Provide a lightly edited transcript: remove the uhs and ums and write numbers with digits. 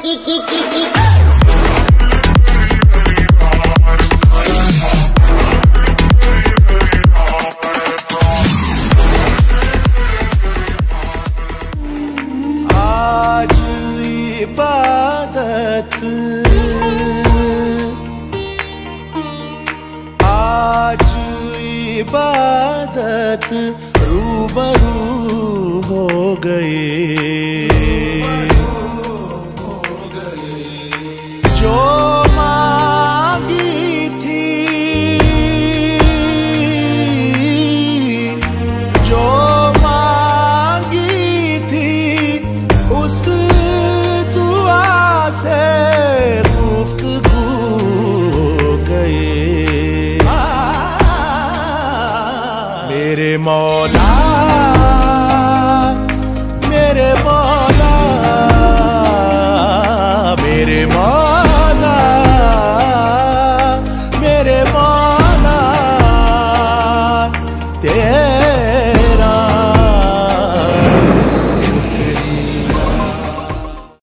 आज इबादत, आज इबादत रूबरू हो गए। जो मांगी थी, जो मांगी थी, उस दुआ से गुफ्तगू हो गए। मेरे मौला